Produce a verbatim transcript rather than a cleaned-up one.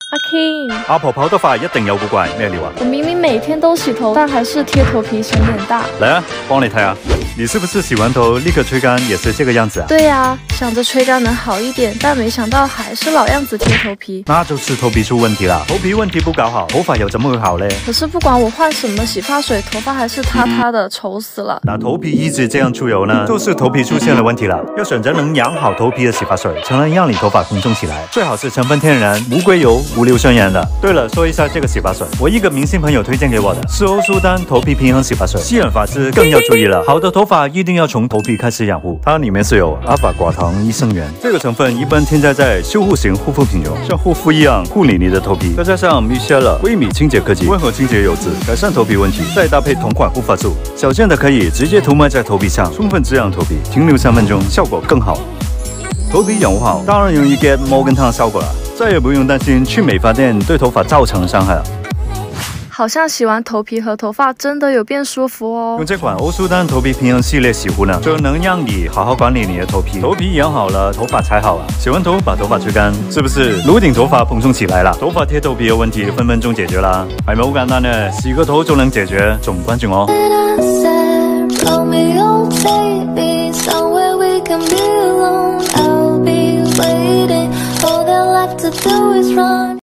阿 King， 阿婆跑得快一定有古怪，咩料啊？ 我明明每天都洗头，但还是贴头皮显脸大。 来啊，帮你睇下，你是不是洗完头立刻吹干也是这个样子啊？ 对呀、啊，想着吹干能好一点，但没想到还是老样子贴头皮。 那就是头皮出问题了，头皮问题不搞好，头发又怎么会好嘞？ 可是不管我换什么洗发水，头发还是塌塌的，丑死了。 那头皮一直这样出油呢，就是头皮出现了问题了。要选择能养好头皮的洗发水，才能让你头发蓬松起来。最好是成分天然、无硅油、无硫酸盐的。对了，说一下这个洗发水，我一个明星朋友推荐给我的，是欧舒丹头皮平衡洗发水。吸染发质更要注意了，好的头发一定要从头皮开始养护。它里面是有阿尔法寡糖益生元，这个成分一般添加在修护型护肤品中，像护肤一样护理你的头皮。再加上米歇尔微米清洁科技，温和清洁油脂，改善头皮问题，再搭配同款护发素，小件的可以直接涂抹在头皮上，充分滋养头皮，停留三分钟，效果更好。头皮养护好，当然容易 get 摩根烫效果了，再也不用担心去美发店对头发造成伤害了。 好像洗完头皮和头发真的有变舒服哦。 用这款欧舒丹头皮平衡系列洗护呢，就能让你好好管理你的头皮，头皮养好了，头发才好啊。洗完头把头发吹干，是不是颅顶头发蓬松起来了？头发贴头皮的问题分分钟解决啦，係咪好簡單呢？洗個頭就能解決，仲唔關注我？